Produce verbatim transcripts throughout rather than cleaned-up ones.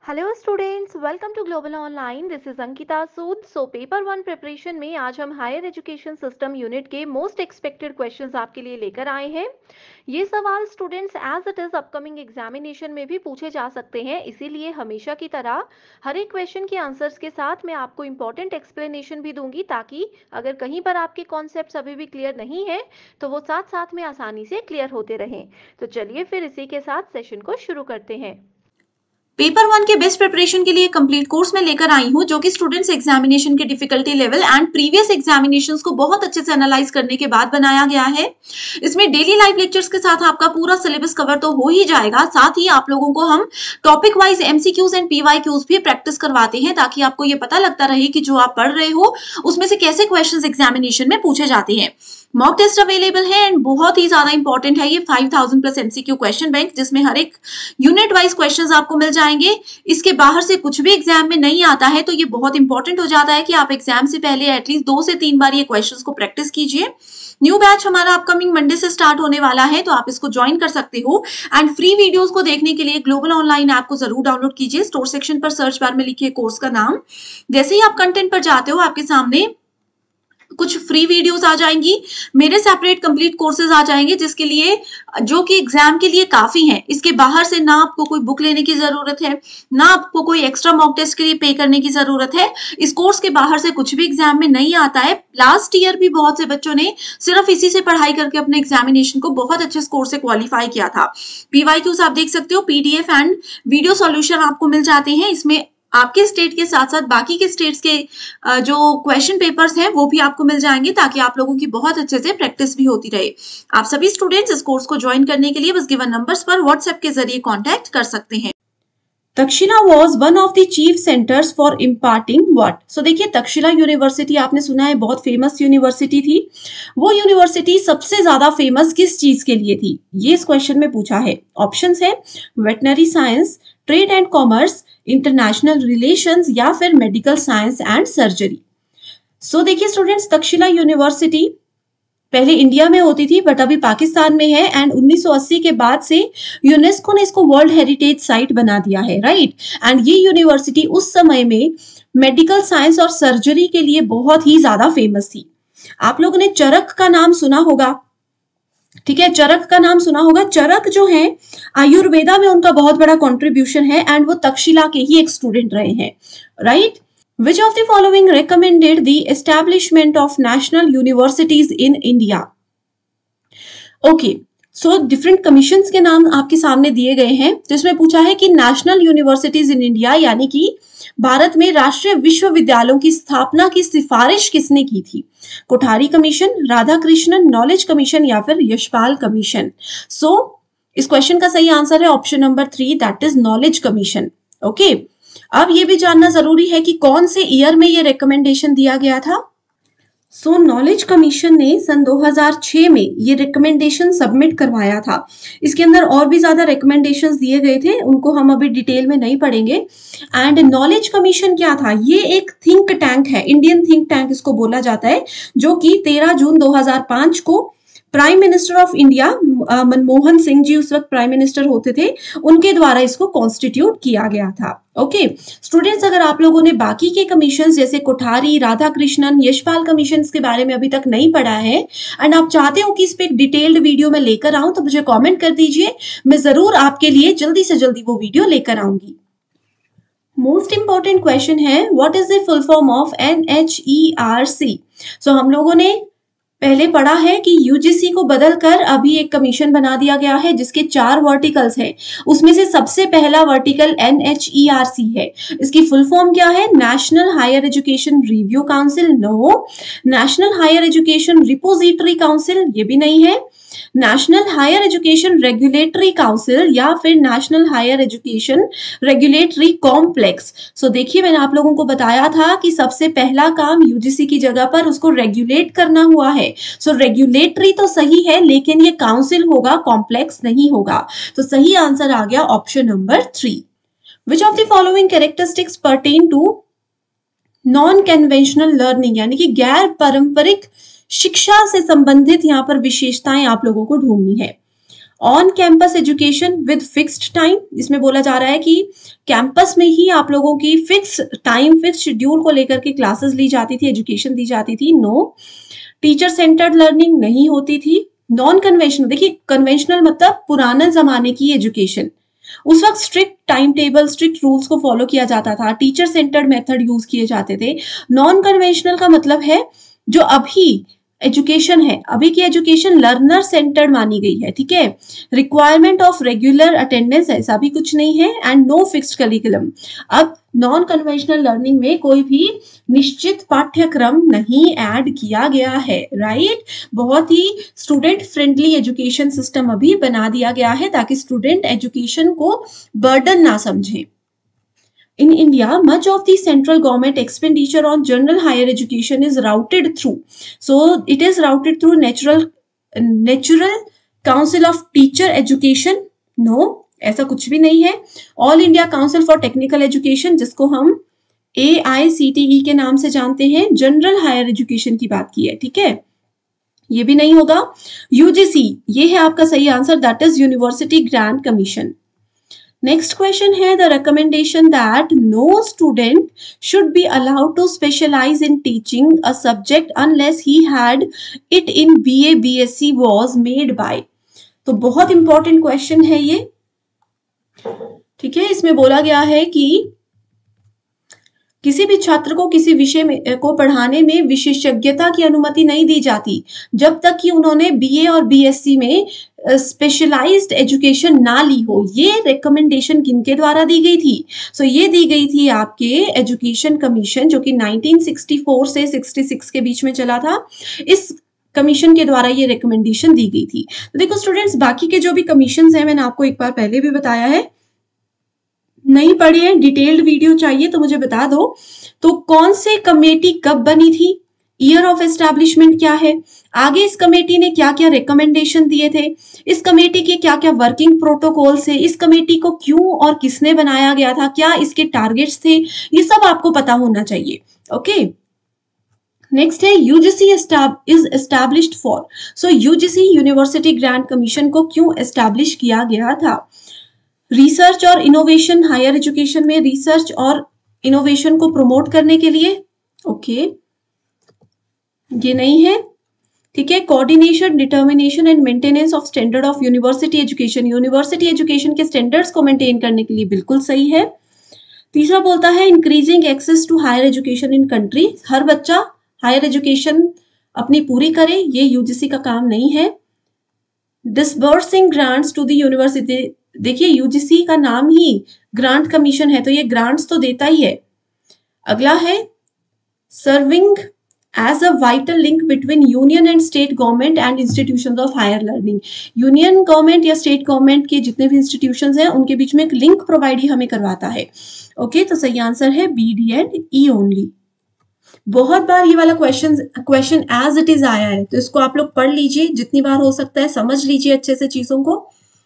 Hello students, welcome to global online. This is Ankita Sood. So paper one preparation में आज हम higher education system unit के most expected questions आपके लिए लेकर आए हैं। ये सवाल students as it is upcoming examination में भी पूछे जा सकते हैं, इसीलिए हमेशा की तरह हर एक क्वेश्चन के आंसर्स के साथ मैं आपको इंपॉर्टेंट एक्सप्लेनेशन भी दूंगी, ताकि अगर कहीं पर आपके कॉन्सेप्ट्स अभी भी क्लियर नहीं है तो वो साथ साथ में आसानी से क्लियर होते रहें। तो चलिए फिर इसी के साथ सेशन को शुरू करते हैं। पेपर वन के बेस्ट प्रिपरेशन के लिए कंप्लीट कोर्स में लेकर आई हूँ, जो कि स्टूडेंट्स एग्जामिनेशन के difficulty level and previous examinations को बहुत अच्छे से एनालाइज करने के बाद बनाया गया है। इसमें डेली लाइव लेक्चर्स के साथ आपका पूरा सिलेबस कवर तो हो ही जाएगा, साथ ही आप लोगों को हम topic wise MCQs and PYQs भी प्रैक्टिस करवाते हैं, ताकि आपको ये पता लगता रहे कि जो आप पढ़ रहे हो उसमें से कैसे क्वेश्चन एग्जामिनेशन में पूछे जाते हैं। मॉक टेस्ट अवेलेबल है एंड बहुत ही ज्यादा इंपॉर्टेंट है ये five thousand plus MCQ question bank, जिसमें हर एक यूनिट वाइज क्वेश्चंस आपको मिल जाएंगे। इसके बाहर से कुछ भी एग्जाम में नहीं आता है, तो ये बहुत इंपॉर्टेंट हो जाता है कि आप एग्जाम से पहले एटलीस्ट दो से तीन बार ये क्वेश्चंस को प्रैक्टिस कीजिए। न्यू बैच हमारा अपकमिंग मंडे से स्टार्ट होने वाला है, तो आप इसको ज्वाइन कर सकते हो। एंड फ्री वीडियोस को देखने के लिए ग्लोबल ऑनलाइन ऐप को जरूर डाउनलोड कीजिए। स्टोर सेक्शन पर सर्च बार में लिखिए कोर्स का नाम। जैसे ही आप कंटेंट पर जाते हो, आपके सामने कुछ फ्री वीडियोस आ जाएंगी, मेरे सेपरेट कंप्लीट कोर्सेज आ जाएंगे, जिसके लिए जो कि एग्जाम के लिए काफी है। इसके बाहर से ना आपको कोई बुक लेने की जरूरत है, ना आपको कोई एक्स्ट्रा मॉक टेस्ट के लिए पे करने की जरूरत है। इस कोर्स के बाहर से कुछ भी एग्जाम में नहीं आता है। लास्ट ईयर भी बहुत से बच्चों ने सिर्फ इसी से पढ़ाई करके अपने एग्जामिनेशन को बहुत अच्छे स्कोर से क्वालिफाई किया था। पीवाईक्यूज आप देख सकते हो, पीडीएफ एंड वीडियो सॉल्यूशन आपको मिल जाते हैं। इसमें आपके स्टेट के साथ साथ बाकी के स्टेट्स के जो क्वेश्चन पेपर्स हैं वो भी आपको मिल जाएंगे, ताकि आप लोगों की बहुत अच्छे से प्रैक्टिस भी होती रहे। आप सभी स्टूडेंट्स इस कोर्स को ज्वाइन करने के लिए बस गिवन नंबर्स पर व्हाट्सएप के जरिए कांटेक्ट कर सकते हैं। Takshashila was one of the chief centres for imparting what. So देखिए, तक्षशिला यूनिवर्सिटी आपने सुना है, बहुत फेमस यूनिवर्सिटी थी। वो यूनिवर्सिटी सबसे ज्यादा फेमस किस चीज के लिए थी, ये इस क्वेश्चन में पूछा है। ऑप्शंस है veterinary science, trade and commerce, international relations या फिर medical science and surgery. So देखिए स्टूडेंट्स, तक्षशिला यूनिवर्सिटी पहले इंडिया में होती थी, बट अभी पाकिस्तान में है। एंड उन्नीस सौ अस्सी के बाद से यूनेस्को ने इसको वर्ल्ड हेरिटेज साइट बना दिया है, राइट। एंड ये यूनिवर्सिटी उस समय में मेडिकल साइंस और सर्जरी के लिए बहुत ही ज्यादा फेमस थी। आप लोगों ने चरक का नाम सुना होगा, ठीक है, चरक का नाम सुना होगा। चरक जो है आयुर्वेदा में उनका बहुत बड़ा कंट्रीब्यूशन है, एंड वो तक्षशिला के ही एक स्टूडेंट रहे हैं, right. Which of the following recommended the establishment of national universities in India? Okay, so different commissions के नाम आपके सामने दिए गए हैं, जिसमें पूछा है कि नेशनल यूनिवर्सिटीज इन इंडिया, यानी कि भारत में राष्ट्रीय विश्वविद्यालयों की स्थापना की सिफारिश किसने की थी। Kothari commission, Radhakrishnan knowledge commission या फिर यशपाल कमीशन। सो so, इस क्वेश्चन का सही आंसर है option number three, that is knowledge commission. Okay, अब ये भी जानना जरूरी है कि कौन से ईयर में ये रिकमेंडेशन दिया गया था। सो नॉलेज कमीशन ने सन दो हज़ार छह में ये रिकमेंडेशन सबमिट करवाया था। इसके अंदर और भी ज्यादा रिकमेंडेशंस दिए गए थे, उनको हम अभी डिटेल में नहीं पढ़ेंगे। एंड नॉलेज कमीशन क्या था, ये एक थिंक टैंक है, इंडियन थिंक टैंक इसको बोला जाता है, जो कि तेरह जून दो हज़ार पाँच को prime minister of India Manmohan Singh ji उस वक्त प्राइम मिनिस्टर होते थे, उनके द्वारा इसको कॉन्स्टिट्यूट किया गया था। ओके स्टूडेंट्स, अगर आप लोगों ने बाकी के कमीशन जैसे कोठारी, राधाकृष्णन, यशपाल कमीशन के बारे में अभी तक नहीं पढ़ा है एंड आप चाहते हो कि इस पे एक डिटेल्ड वीडियो में लेकर आऊं, तो मुझे कमेंट कर दीजिए, मैं जरूर आपके लिए जल्दी से जल्दी वो वीडियो लेकर आऊंगी। मोस्ट इंपॉर्टेंट क्वेश्चन है, what is the full form of N H E R C. So हम लोगों ने पहले पढ़ा है कि यूजीसी को बदलकर अभी एक कमीशन बना दिया गया है, जिसके चार वर्टिकल्स हैं। उसमें से सबसे पहला vertical N H E R C है। इसकी फुल फॉर्म क्या है, national higher education review council, no. National higher education repository council, ये भी नहीं है। National higher education regulatory council या फिर national higher education regulatory complex. So देखिए, मैंने आप लोगों को बताया था कि सबसे पहला काम यूजीसी की जगह पर उसको रेगुलेट करना हुआ है। सो so, रेगुलेटरी तो सही है, लेकिन ये काउंसिल होगा, कॉम्प्लेक्स नहीं होगा। तो सही आंसर आ गया option number three. Which of the following characteristics pertain to non conventional learning, यानी कि गैर पारंपरिक शिक्षा से संबंधित यहाँ पर विशेषताएं आप लोगों को ढूंढनी है। On campus education with fixed time, इसमें बोला जा रहा है कि कैंपस में ही आप लोगों की फिक्स टाइम, फिक्स शेड्यूल को लेकर के क्लासेस ली जाती थी, एजुकेशन दी जाती थी। नो। टीचर सेंटर्ड लर्निंग नहीं होती थी। नॉन कन्वेंशनल, देखिए कन्वेंशनल मतलब पुराने जमाने की एजुकेशन, उस वक्त strict time table, strict rules को फॉलो किया जाता था, टीचर सेंटर्ड मेथड यूज किए जाते थे। नॉन कन्वेंशनल का मतलब है जो अभी एजुकेशन है, अभी की एजुकेशन लर्नर सेंटर्ड मानी गई है, ठीक है। रिक्वायरमेंट ऑफ रेगुलर अटेंडेंस ऐसा भी कुछ नहीं है, एंड नो फिक्स्ड करिकुलम। अब नॉन कन्वेंशनल लर्निंग में कोई भी निश्चित पाठ्यक्रम नहीं ऐड किया गया है, राइट। बहुत ही स्टूडेंट फ्रेंडली एजुकेशन सिस्टम अभी बना दिया गया है ताकि स्टूडेंट एजुकेशन को बर्डन ना समझे। In India, much of the central government expenditure on general higher education is routed through. So it is routed through natural natural Council of Teacher Education. No, ऐसा कुछ भी नहीं है। All India Council for Technical Education, जिसको हम A I C T E के नाम से जानते हैं, जनरल हायर एजुकेशन की बात की है, ठीक है। ये भी नहीं होगा। U G C, ये है आपका सही answer, that is university grant commission. Next question है the recommendation that no student should be allowed to specialise in teaching a subject unless he had it in BA BSc was made by. तो बहुत important question है ये, ठीक है। इसमें बोला गया है कि किसी भी छात्र को किसी विषय में को पढ़ाने में विशेषज्ञता की अनुमति नहीं दी जाती जब तक कि उन्होंने बीए और बीएससी में स्पेशलाइज्ड एजुकेशन ना ली हो। ये रिकमेंडेशन किनके द्वारा दी गई थी? सो so, ये दी गई थी आपके एजुकेशन कमीशन, जो कि नाइनटीन सिक्सटी फोर से सिक्सटी सिक्स के बीच में चला था। इस कमीशन के द्वारा ये रिकमेंडेशन दी गई थी। तो देखो स्टूडेंट्स, बाकी के जो भी कमीशन हैं मैंने आपको एक बार पहले भी बताया है, नहीं पढ़े हैं, डिटेल्ड वीडियो चाहिए तो मुझे बता दो। तो कौन से कमेटी कब बनी थी, ईयर ऑफ एस्टैब्लिशमेंट क्या है, आगे इस कमेटी ने क्या क्या रिकमेंडेशन दिए थे, इस कमेटी के क्या क्या वर्किंग प्रोटोकॉल्स है, इस कमेटी को क्यों और किसने बनाया गया था, क्या इसके टारगेट्स थे, ये सब आपको पता होना चाहिए। ओके, नेक्स्ट है UGC is established for. So UGC university grant commission को क्यों एस्टैब्लिश किया गया था? रिसर्च और इनोवेशन, हायर एजुकेशन में रिसर्च और इनोवेशन को प्रमोट करने के लिए। ओके, ये नहीं है, ठीक है। Coordination, determination and maintenance of standard of university education, university education के स्टैंडर्ड्स को मेंटेन करने के लिए, बिल्कुल सही है। तीसरा बोलता है increasing access to higher education in country, हर बच्चा हायर एजुकेशन अपनी पूरी करे, ये यूजीसी का काम नहीं है। Disbursing grants to the university, देखिए यूजीसी का नाम ही ग्रांट कमीशन है तो ये ग्रांट्स तो देता ही है। अगला है serving as a vital link between union and state government and institutions of higher learning, union government या स्टेट गवर्नमेंट के जितने भी इंस्टीट्यूशंस हैं उनके बीच में एक लिंक प्रोवाइड ही हमें करवाता है। ओके, तो सही आंसर है B, D and E only. बहुत बार ये वाला question question as it is आया है तो इसको आप लोग पढ़ लीजिए, जितनी बार हो सकता है समझ लीजिए अच्छे से चीजों को।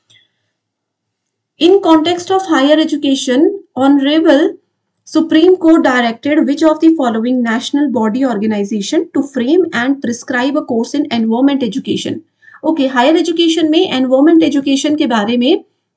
In context of higher education, Honorable Supreme Court directed which of the following national body organization to frame and prescribe a course in environment education? Okay, higher education में environment education के बारे में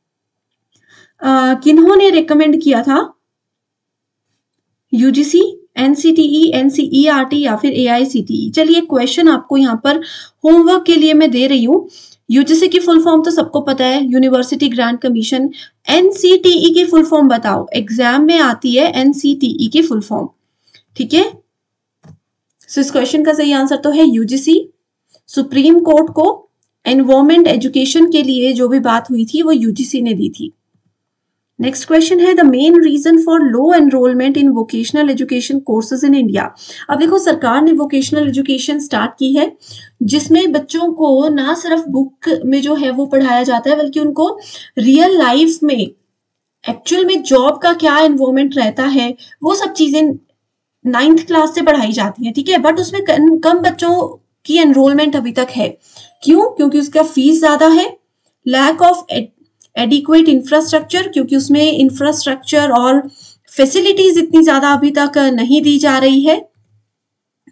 uh, किन्होंने recommend किया था? U G C, N C T E, N C E R T या फिर A I C T E? चलिए question आपको यहाँ पर होमवर्क के लिए मैं दे रही हूँ। यूजीसी की फुल फॉर्म तो सबको पता है, यूनिवर्सिटी ग्रांट कमीशन। एनसीटीई की फुल फॉर्म बताओ, एग्जाम में आती है एनसीटीई की फुल फॉर्म, ठीक है। सो इस क्वेश्चन का सही आंसर तो है यूजीसी। सुप्रीम कोर्ट को एनवायरमेंट एजुकेशन के लिए जो भी बात हुई थी वो यूजीसी ने दी थी। नेक्स्ट क्वेश्चन है the main reason for low enrolment in vocational education courses in India. अब देखो सरकार ने वोकेशनल एजुकेशन स्टार्ट की है जिसमें बच्चों को ना सिर्फ बुक में जो है वो पढ़ाया जाता है बल्कि उनको रियल लाइफ में एक्चुअल में जॉब का क्या एनवायरमेंट रहता है वो सब चीजें नाइन्थ क्लास से पढ़ाई जाती है, ठीक है। बट उसमें कम बच्चों की एनरोलमेंट अभी तक है। क्यों? क्योंकि उसका फीस ज्यादा है। लैक ऑफ एडिक्वेट इंफ्रास्ट्रक्चर, क्योंकि उसमें इंफ्रास्ट्रक्चर और फैसिलिटीज इतनी ज्यादा अभी तक नहीं दी जा रही है।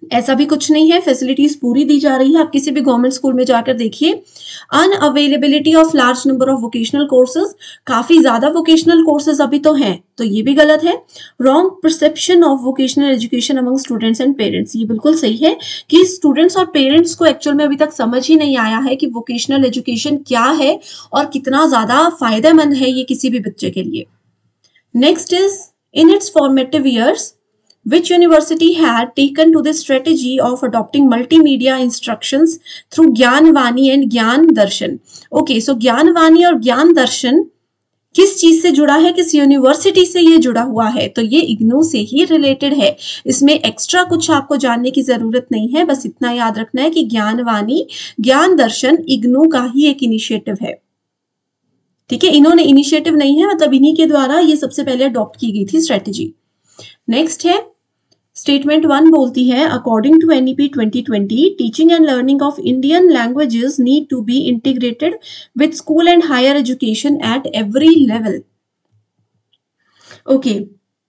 ऐसा भी कुछ नहीं है, फैसिलिटीज पूरी दी जा रही है। आप किसी भी गवर्नमेंट स्कूल में जाकर देखिए। Unavailability of large number of vocational courses, काफी ज्यादा वोकेशनल कोर्सेज अभी तो हैं, तो ये भी गलत है। Wrong perception of vocational education among students and parents, ये बिल्कुल सही है कि स्टूडेंट्स और पेरेंट्स को एक्चुअल में अभी तक समझ ही नहीं आया है कि वोकेशनल एजुकेशन क्या है और कितना ज्यादा फायदेमंद है ये किसी भी बच्चे के लिए। Next is in its formative years which university had taken to the strategy of adopting multimedia instructions through Gyanvani and Gyan Darshan? Okay, so Gyanvani और Gyan Darshan किस चीज से जुड़ा है, किस यूनिवर्सिटी से ये जुड़ा हुआ है? तो ये इग्नू से ही रिलेटेड है। इसमें एक्स्ट्रा कुछ आपको जानने की जरूरत नहीं है, बस इतना याद रखना है कि ज्ञानवाणी ज्ञान दर्शन इग्नू का ही एक इनिशिएटिव है। ठीक है, इन्होंने इनिशिएटिव नहीं है, मतलब इन्हीं के द्वारा ये सबसे पहले अडॉप्ट की गई थी स्ट्रेटेजी। नेक्स्ट है स्टेटमेंट वन बोलती है according to NEP twenty twenty teaching and learning of Indian languages need to be integrated with school and higher education at every level. Okay,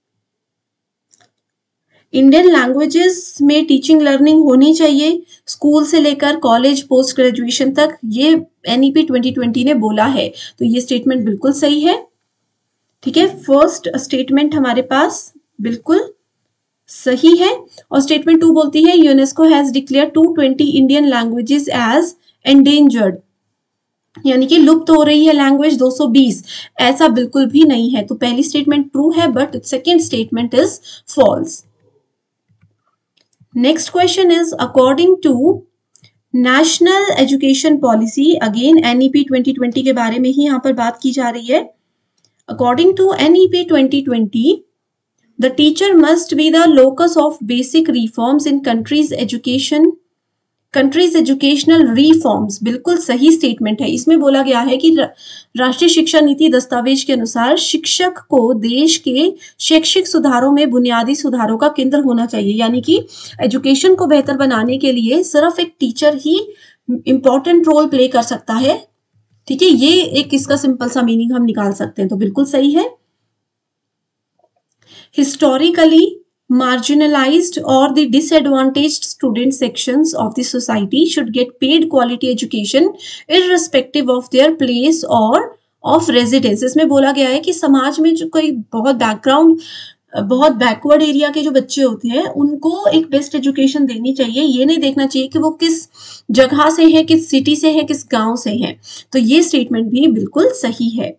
Indian languages में teaching learning होनी चाहिए school से लेकर college post graduation तक, ये NEP twenty twenty ने बोला है, तो ये स्टेटमेंट बिल्कुल सही है। ठीक है, फर्स्ट स्टेटमेंट हमारे पास बिल्कुल सही है। और स्टेटमेंट टू बोलती है UNESCO has declared two twenty Indian languages as endangered, यानी कि लुप्त हो रही है लैंग्वेज दो सौ बीस, ऐसा बिल्कुल भी नहीं है। तो पहली स्टेटमेंट ट्रू है but second statement is false. Next question is according to national education policy, again NEP twenty twenty के बारे में ही यहाँ पर बात की जा रही है। According to NEP twenty twenty the teacher must be the locus of basic reforms in country's education country's educational reforms, बिल्कुल सही स्टेटमेंट है। इसमें बोला गया है कि राष्ट्रीय शिक्षा नीति दस्तावेज के अनुसार शिक्षक को देश के शैक्षिक सुधारों में बुनियादी सुधारों का केंद्र होना चाहिए, यानी कि एजुकेशन को बेहतर बनाने के लिए सिर्फ एक टीचर ही इंपॉर्टेंट रोल प्ले कर सकता है। ठीक है, ये एक इसका सिंपल सा मीनिंग हम निकाल सकते हैं, तो बिल्कुल सही है। Historically marginalized or the disadvantaged student sections of the society should get paid quality education irrespective of their place or of residence। इसमें बोला गया है कि समाज में जो कोई बहुत बैकग्राउंड बहुत बैकवर्ड एरिया के जो बच्चे होते हैं उनको एक बेस्ट एजुकेशन देनी चाहिए। ये नहीं देखना चाहिए कि वो किस जगह से है, किस सिटी से है, किस गांव से है। तो ये स्टेटमेंट भी बिल्कुल सही है।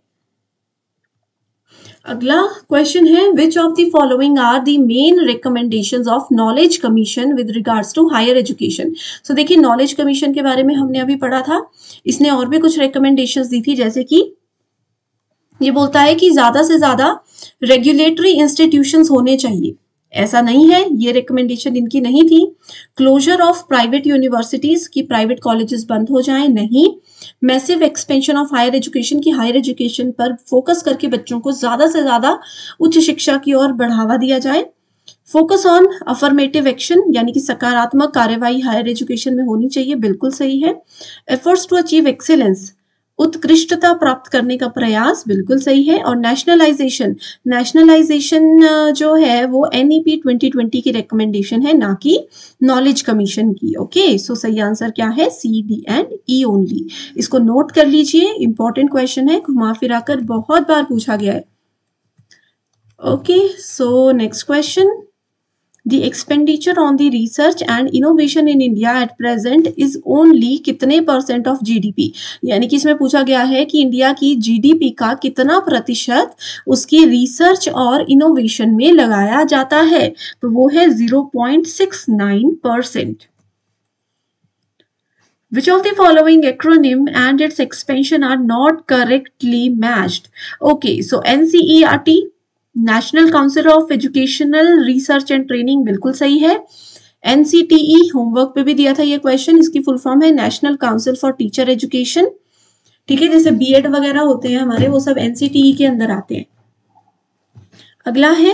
अगला क्वेश्चन है which of the following are the main recommendations of knowledge commission with regards to higher education. So देखिए, नॉलेज कमीशन के बारे में हमने अभी पढ़ा था, इसने और भी कुछ रिकमेंडेशंस दी थी, जैसे कि ये बोलता है कि ज्यादा से ज्यादा रेगुलेटरी इंस्टीट्यूशंस होने चाहिए। ऐसा नहीं है, ये रिकमेंडेशन इनकी नहीं थी। क्लोजर ऑफ प्राइवेट यूनिवर्सिटीज की प्राइवेट कॉलेजेस बंद हो जाएं, नहीं। Massive expansion of higher education की हायर एजुकेशन पर फोकस करके बच्चों को ज्यादा से ज्यादा उच्च शिक्षा की ओर बढ़ावा दिया जाए। फोकस ऑन अफर्मेटिव एक्शन, यानी कि सकारात्मक कार्यवाही हायर एजुकेशन में होनी चाहिए, बिल्कुल सही है। एफर्ट्स टू अचीव एक्सीलेंस, उत्कृष्टता प्राप्त करने का प्रयास, बिल्कुल सही है। और नेशनलाइजेशन, नेशनलाइजेशन जो है वो एनईपी ट्वेंटी ट्वेंटी की रिकमेंडेशन है, ना कि नॉलेज कमीशन की। ओके, सो सही आंसर क्या है? C, D and E only. इसको नोट कर लीजिए, इंपॉर्टेंट क्वेश्चन है, घुमा फिरा कर बहुत बार पूछा गया है। Okay, so next question, The expenditure on the research and innovation in India at present is only कितने परसेंट ऑफ जीडीपी, यानी कि इसमें पूछा गया है कि इंडिया की जीडीपी का कितना प्रतिशत उसकी रिसर्च और इनोवेशन में लगाया जाता है, तो वो है zero point six nine percent. Which of the following acronym and its expansion are not correctly matched? Okay, so N C E R T, national council of educational research and training, बिल्कुल सही है। NCTE, homework पे भी दिया था ये question, इसकी full form है national council for teacher education. ठीक है, जैसे बीएड वगैरह होते हैं हमारे, वो सब एनसीटीई के अंदर आते हैं। अगला है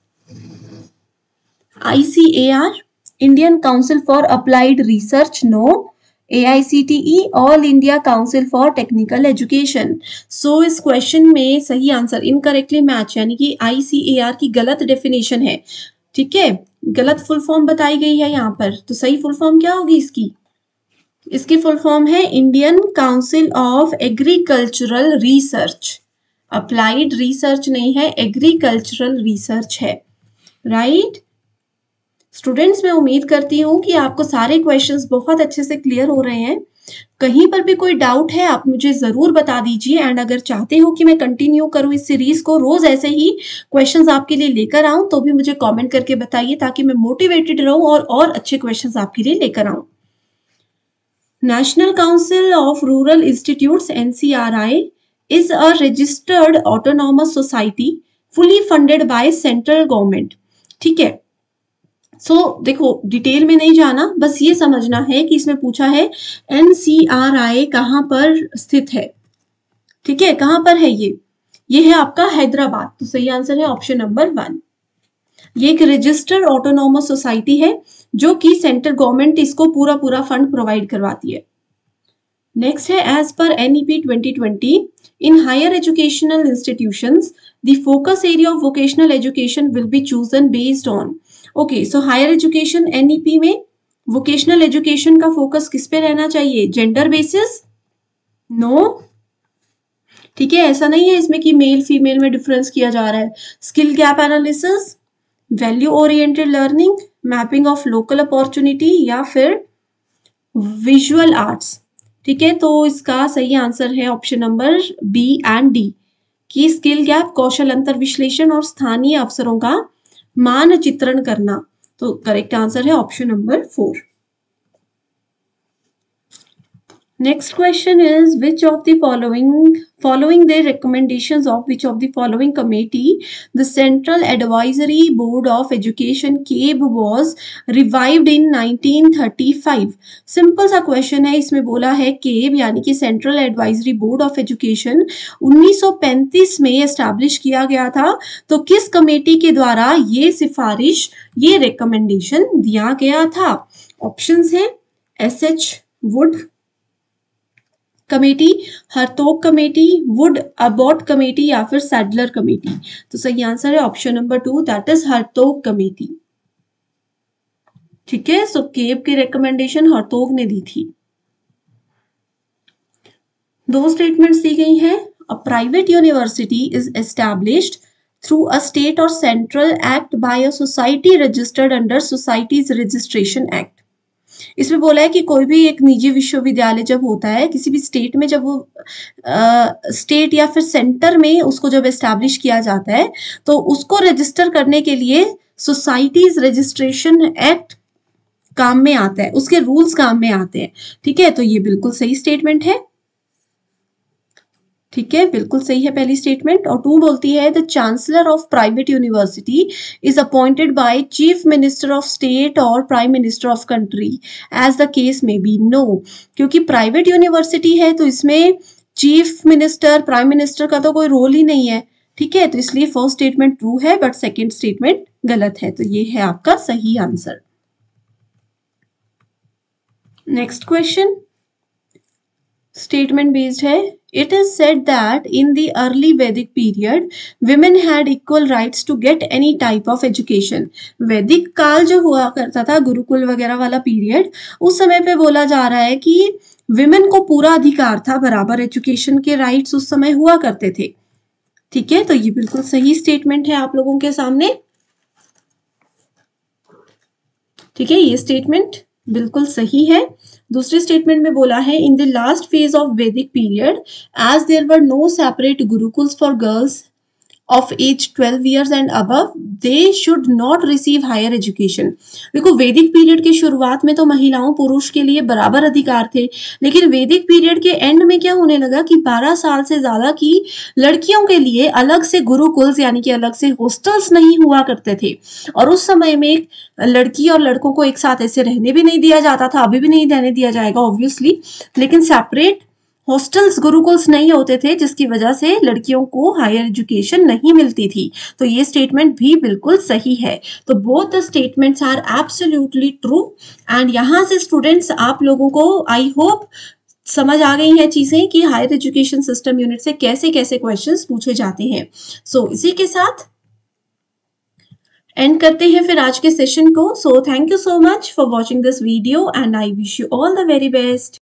ICAR, Indian council for applied research, no. A I C T E, all India council for technical education. So इस क्वेश्चन में सही आंसर इनकरेक्टली मैच, यानी कि I C A R की गलत डेफिनेशन है। ठीक है, गलत फुल फॉर्म बताई गई है यहाँ पर, तो सही फुल फॉर्म क्या होगी इसकी? इसकी फुल फॉर्म है Indian council of agricultural research. Applied research नहीं है, एग्रीकल्चरल रिसर्च है, राइट right? स्टूडेंट्स, मैं उम्मीद करती हूँ कि आपको सारे क्वेश्चंस बहुत अच्छे से क्लियर हो रहे हैं। कहीं पर भी कोई डाउट है आप मुझे जरूर बता दीजिए, एंड अगर चाहते हो कि मैं कंटिन्यू करूँ इस सीरीज को, रोज ऐसे ही क्वेश्चंस आपके लिए लेकर आऊं, तो भी मुझे कमेंट करके बताइए ताकि मैं मोटिवेटेड रहूं और और अच्छे क्वेश्चंस आपके लिए लेकर आऊं। National council of rural institutes N C R I is a registered autonomous society fully funded by central government। ठीक है, सो so, देखो डिटेल में नहीं जाना, बस ये समझना है कि इसमें पूछा है एन सी आर आई कहां पर स्थित है। ठीक है, कहां पर है ये? ये है आपका हैदराबाद, तो सही आंसर है ऑप्शन नंबर वन। ये एक रजिस्टर्ड ऑटोनोमस सोसाइटी है जो कि सेंट्रल गवर्नमेंट इसको पूरा पूरा फंड प्रोवाइड करवाती है। नेक्स्ट है, as per N E P twenty twenty in higher educational institutions the focus area of vocational education will be chosen based on. Okay, so higher education N E P में vocational education का focus किस पे रहना चाहिए? Gender basis? No, ठीक है, ऐसा नहीं है इसमें कि मेल फीमेल में डिफरेंस किया जा रहा है। Skill gap analysis, value oriented learning, mapping of local opportunity, या फिर विजुअल आर्ट्स। ठीक है, तो इसका सही आंसर है option number B and D कि स्किल गैप, कौशल अंतर विश्लेषण और स्थानीय अवसरों का मानचित्रण करना। तो करेक्ट आंसर है option number four. Next question is, which of the following following the recommendations of which of the following committee the Central Advisory Board of Education C A B was revived in nineteen thirty-five? Simple सा question है, इसमें बोला है C A B यानी कि central advisory board of education उन्नीस सौ पैंतीस में एस्टैब्लिश किया गया था, तो किस कमेटी के द्वारा ये सिफारिश, ये रिकमेंडेशन दिया गया था? ऑप्शंस हैं S H Wood committee, Hartog committee, Wood Abbott committee, या फिर सैडलर कमेटी। तो सही आंसर है option number two, that is Hartog committee. ठीक है, सो केब की रिकमेंडेशन हरतोग ने दी थी। दो स्टेटमेंट्स दी गई हैं। A private university is established through a state और central act by a society registered under societies registration act. इसमें बोला है कि कोई भी एक निजी विश्वविद्यालय जब होता है किसी भी स्टेट में, जब वो आ, स्टेट या फिर सेंटर में उसको जब एस्टैब्लिश किया जाता है, तो उसको रजिस्टर करने के लिए सोसाइटीज रजिस्ट्रेशन एक्ट काम में आता है, उसके रूल्स काम में आते हैं। ठीक है, तो ये बिल्कुल सही स्टेटमेंट है। ठीक है, बिल्कुल सही है पहली स्टेटमेंट। और टू बोलती है the chancellor of private university is appointed by chief minister of state और prime minister of country as the case may be. No, क्योंकि प्राइवेट यूनिवर्सिटी है तो इसमें चीफ मिनिस्टर, प्राइम मिनिस्टर का तो कोई रोल ही नहीं है। ठीक है, तो इसलिए फर्स्ट स्टेटमेंट ट्रू है, बट सेकेंड स्टेटमेंट गलत है, तो ये है आपका सही answer. Next question statement based है। It is said that in the early Vedic period, women had equal rights to get any type of education. वैदिक काल जो हुआ करता था, गुरुकुल वगैरह वाला पीरियड, उस समय पे बोला जा रहा है कि विमेन को पूरा अधिकार था, बराबर एजुकेशन के राइट्स उस समय हुआ करते थे। ठीक है, तो ये बिल्कुल सही स्टेटमेंट है आप लोगों के सामने। ठीक है, ये स्टेटमेंट बिल्कुल सही है। दूसरे स्टेटमेंट में बोला है in the last phase of Vedic period as there were no separate gurukuls for girls of age twelve years and above, they should not receive higher education। देखो वैदिक पीरियड के शुरुआत में तो महिलाओं पुरुष के लिए बराबर अधिकार थे, लेकिन वैदिक पीरियड के एंड में क्या होने लगा कि बारह साल से ज्यादा की लड़कियों के लिए अलग से गुरुकुल्स यानी कि अलग से हॉस्टल्स नहीं हुआ करते थे, और उस समय में लड़की और लड़कों को एक साथ ऐसे रहने भी नहीं दिया जाता था, अभी भी नहीं रहने दिया जाएगा ऑब्वियसली, लेकिन सेपरेट हॉस्टल्स गुरुकुल्स नहीं होते थे, जिसकी वजह से लड़कियों को हायर एजुकेशन नहीं मिलती थी। तो ये स्टेटमेंट भी बिल्कुल सही है। तो both the statements are absolutely true. And यहाँ से स्टूडेंट्स आप लोगों को आई होप समझ आ गई हैं चीजें कि हायर एजुकेशन सिस्टम यूनिट से कैसे कैसे क्वेश्चंस पूछे जाते हैं। सो so, इसी के साथ एंड करते हैं फिर आज के सेशन को। So thank you so much for watching this video and I wish you all the very best.